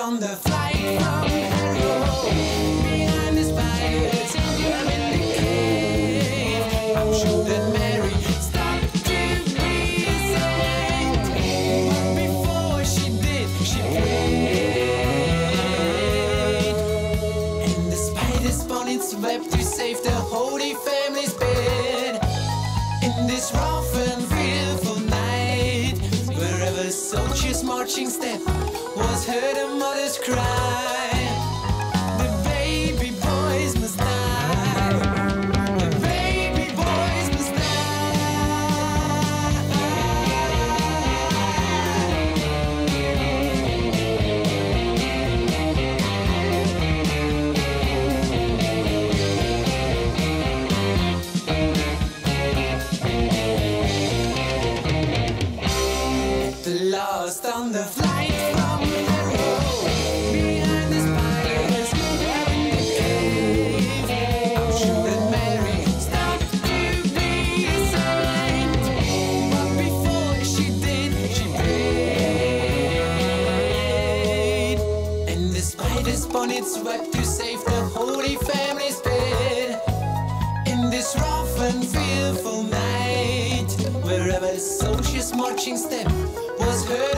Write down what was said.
on the flight from Harrow. Behind the spiders, we're in the cave. I'm sure that Mary stopped to be a saint, but before she did, she prayed. And the spider spun its web to save the Holy Family's bed. In this rough and fearful night, wherever soldiers' marching step was heard a mother's cry, the baby boys must die. The baby boys must lost on the flight from Harrow. Behind the spiders, we're in the cave. I'm sure that Mary stopped to be a saint, but before she did, she prayed. And the spider spun its web to save the Holy Family's bed. In this rough and fearful night, wherever soldiers' marching step was heard